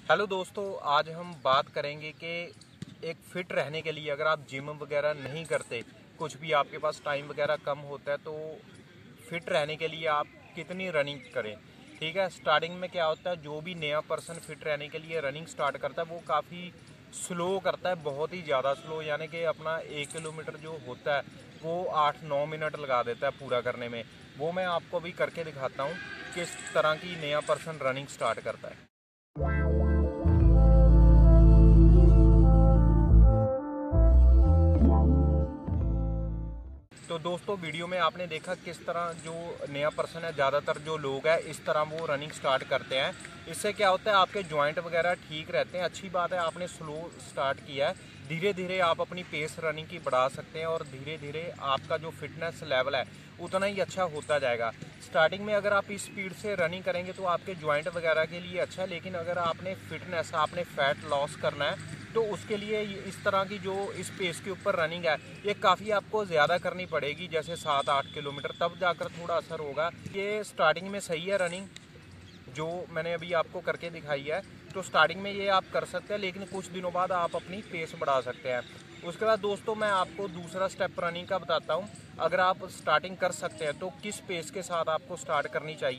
Hello दोस्तों, आज हम बात करेंगे कि एक फिट रहने के लिए अगर आप जिम वगैरह नहीं करते, कुछ भी आपके पास टाइम वगैरह कम होता है, तो फिट रहने के लिए आप कितनी रनिंग करें। ठीक है, स्टार्टिंग में क्या होता है, जो भी नया पर्सन फिट रहने के लिए रनिंग स्टार्ट करता है वो काफ़ी स्लो करता है, बहुत ही ज़्यादा स्लो। यानी कि अपना 1 किलोमीटर जो होता है वो 8-9 मिनट लगा देता है पूरा करने में। वो मैं आपको अभी करके दिखाता हूँ किस तरह की नया पर्सन रनिंग स्टार्ट करता है। तो दोस्तों, वीडियो में आपने देखा किस तरह जो नया पर्सन है, ज़्यादातर जो लोग हैं इस तरह वो रनिंग स्टार्ट करते हैं। इससे क्या होता है, आपके जॉइंट वगैरह ठीक रहते हैं। अच्छी बात है, आपने स्लो स्टार्ट किया है। धीरे धीरे आप अपनी पेस रनिंग की बढ़ा सकते हैं और धीरे धीरे आपका जो फिटनेस लेवल है उतना ही अच्छा होता जाएगा। स्टार्टिंग में अगर आप इस स्पीड से रनिंग करेंगे तो आपके जॉइंट वगैरह के लिए अच्छा है, लेकिन अगर आपने फिटनेस, आपने फैट लॉस करना है तो उसके लिए इस तरह की जो इस पेस के ऊपर रनिंग है ये काफ़ी आपको ज़्यादा करनी पड़ेगी, जैसे 7-8 किलोमीटर, तब जाकर थोड़ा असर होगा। ये स्टार्टिंग में सही है रनिंग जो मैंने अभी आपको करके दिखाई है, तो स्टार्टिंग में ये आप कर सकते हैं, लेकिन कुछ दिनों बाद आप अपनी पेस बढ़ा सकते हैं। उसके बाद दोस्तों, मैं आपको दूसरा स्टेप रनिंग का बताता हूँ। अगर आप स्टार्टिंग कर सकते हैं तो किस पेस के साथ आपको स्टार्ट करनी चाहिए।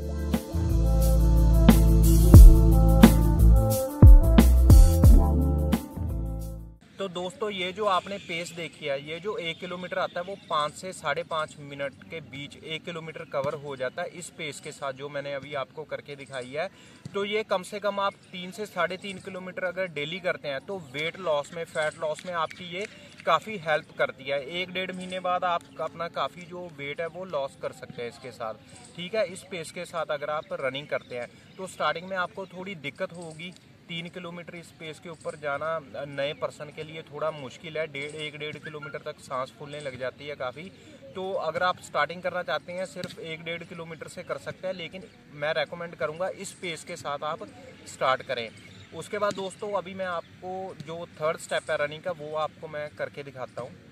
तो दोस्तों, ये जो आपने पेस देखी है, ये जो 1 किलोमीटर आता है वो 5 से 5.5 मिनट के बीच 1 किलोमीटर कवर हो जाता है इस पेस के साथ जो मैंने अभी आपको करके दिखाई है। तो ये कम से कम आप 3 से 3.5 किलोमीटर अगर डेली करते हैं तो वेट लॉस में, फैट लॉस में आपकी ये काफ़ी हेल्प करती है। 1-1.5 महीने बाद आप अपना काफ़ी जो वेट है वो लॉस कर सकते हैं इसके साथ। ठीक है, इस पेस के साथ अगर आप रनिंग करते हैं तो स्टार्टिंग में आपको थोड़ी दिक्कत होगी। 3 किलोमीटर इस पेस के ऊपर जाना नए पर्सन के लिए थोड़ा मुश्किल है। 1.5 किलोमीटर तक सांस फूलने लग जाती है काफ़ी। तो अगर आप स्टार्टिंग करना चाहते हैं सिर्फ 1-1.5 किलोमीटर से कर सकते हैं, लेकिन मैं रेकमेंड करूंगा इस पेस के साथ आप स्टार्ट करें। उसके बाद दोस्तों, अभी मैं आपको जो थर्ड स्टेप है रनिंग का वो आपको मैं करके दिखाता हूँ।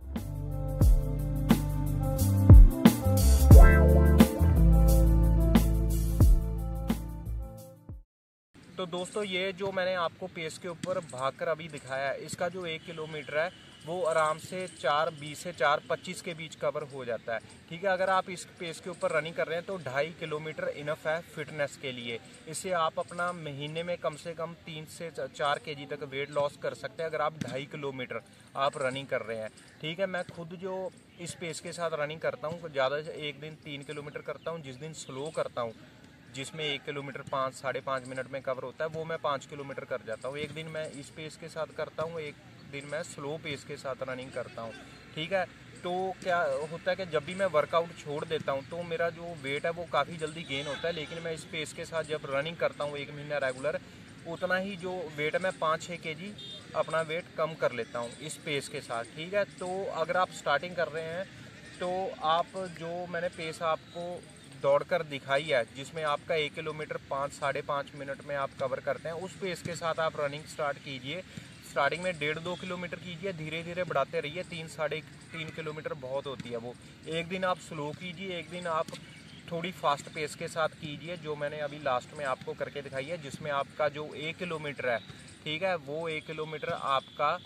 तो दोस्तों, ये जो मैंने आपको पेस के ऊपर भागकर अभी दिखाया है, इसका जो 1 किलोमीटर है वो आराम से 4:20 से 4:25 के बीच कवर हो जाता है। ठीक है, अगर आप इस पेस के ऊपर रनिंग कर रहे हैं तो 2.5 किलोमीटर इनफ है फिटनेस के लिए। इससे आप अपना महीने में कम से कम 3 से 4 केजी तक वेट लॉस कर सकते हैं अगर आप 2.5 किलोमीटर आप रनिंग कर रहे हैं। ठीक है, मैं खुद जो इस पेस के साथ रनिंग करता हूँ, ज़्यादा से एक दिन 3 किलोमीटर करता हूँ, जिस दिन स्लो करता हूँ जिसमें 1 किलोमीटर 5-5.5 मिनट में कवर होता है वो मैं 5 किलोमीटर कर जाता हूँ। एक दिन मैं इस पेस के साथ करता हूँ, एक दिन मैं स्लो पेस के साथ रनिंग करता हूँ। ठीक है, तो क्या होता है कि जब भी मैं वर्कआउट छोड़ देता हूँ तो मेरा जो वेट है वो काफ़ी जल्दी गेन होता है, लेकिन मैं इस पेस के साथ जब रनिंग करता हूँ 1 महीना रेगुलर, उतना ही जो वेट है मैं 5-6 केजी अपना वेट कम कर लेता हूँ इस पेस के साथ। ठीक है, तो अगर आप स्टार्टिंग कर रहे हैं तो आप जो मैंने पेस आपको दौड़कर दिखाई है, जिसमें आपका 1 किलोमीटर 5-5.5 मिनट में आप कवर करते हैं, उस पेस के साथ आप रनिंग स्टार्ट कीजिए। स्टार्टिंग में 1.5-2 किलोमीटर कीजिए, धीरे धीरे बढ़ाते रहिए। 3-3.5 किलोमीटर बहुत होती है वो। एक दिन आप स्लो कीजिए, एक दिन आप थोड़ी फास्ट पेस के साथ कीजिए, जो मैंने अभी लास्ट में आपको करके दिखाई है, जिसमें आपका जो 1 किलोमीटर है, ठीक है, वो 1 किलोमीटर आपका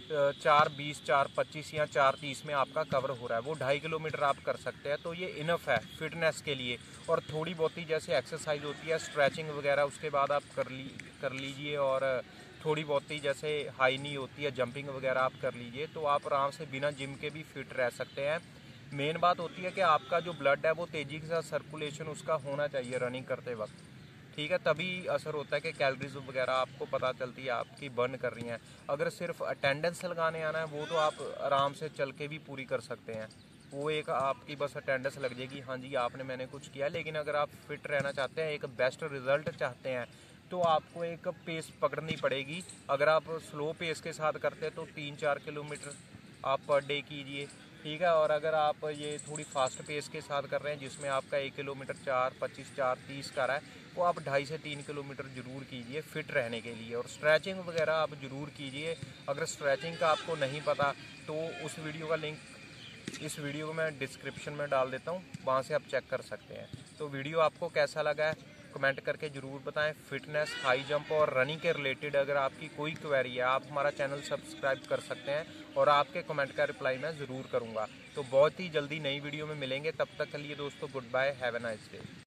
4:20, 4:25 या 4:30 में आपका कवर हो रहा है। वो 2.5 किलोमीटर आप कर सकते हैं, तो ये इनफ है फिटनेस के लिए। और थोड़ी बहुत ही जैसे एक्सरसाइज होती है, स्ट्रेचिंग वगैरह, उसके बाद आप कर लीजिए। और थोड़ी बहुत ही जैसे हाई नी होती है, जंपिंग वगैरह आप कर लीजिए, तो आप आराम से बिना जिम के भी फिट रह सकते हैं। मेन बात होती है कि आपका जो ब्लड है वो तेज़ी के साथ सर्कुलेशन उसका होना चाहिए रनिंग करते वक्त। ठीक है, तभी असर होता है कि कैलोरीज वगैरह आपको पता चलती है आपकी बर्न कर रही हैं। अगर सिर्फ अटेंडेंस लगाने आना है वो तो आप आराम से चल के भी पूरी कर सकते हैं। वो एक आपकी बस अटेंडेंस लग जाएगी, हाँ जी आपने मैंने कुछ किया। लेकिन अगर आप फिट रहना चाहते हैं, एक बेस्ट रिजल्ट चाहते हैं, तो आपको एक पेस पकड़नी पड़ेगी। अगर आप स्लो पेस के साथ करते हैं तो 3-4 किलोमीटर आप पर डे कीजिए। ठीक है, और अगर आप ये थोड़ी फास्ट पेस के साथ कर रहे हैं जिसमें आपका 1 किलोमीटर 4:25, 4:30 का रहा है, वो आप 2.5 से 3 किलोमीटर ज़रूर कीजिए फिट रहने के लिए। और स्ट्रेचिंग वगैरह आप ज़रूर कीजिए। अगर स्ट्रेचिंग का आपको नहीं पता तो उस वीडियो का लिंक इस वीडियो को मैं डिस्क्रिप्शन में डाल देता हूँ, वहाँ से आप चेक कर सकते हैं। तो वीडियो आपको कैसा लगा है कमेंट करके ज़रूर बताएं। फिटनेस, हाई जंप और रनिंग के रिलेटेड अगर आपकी कोई क्वेरी है, आप हमारा चैनल सब्सक्राइब कर सकते हैं और आपके कमेंट का रिप्लाई मैं ज़रूर करूँगा। तो बहुत ही जल्दी नई वीडियो में मिलेंगे, तब तक के लिए दोस्तों goodbye, have a nice day.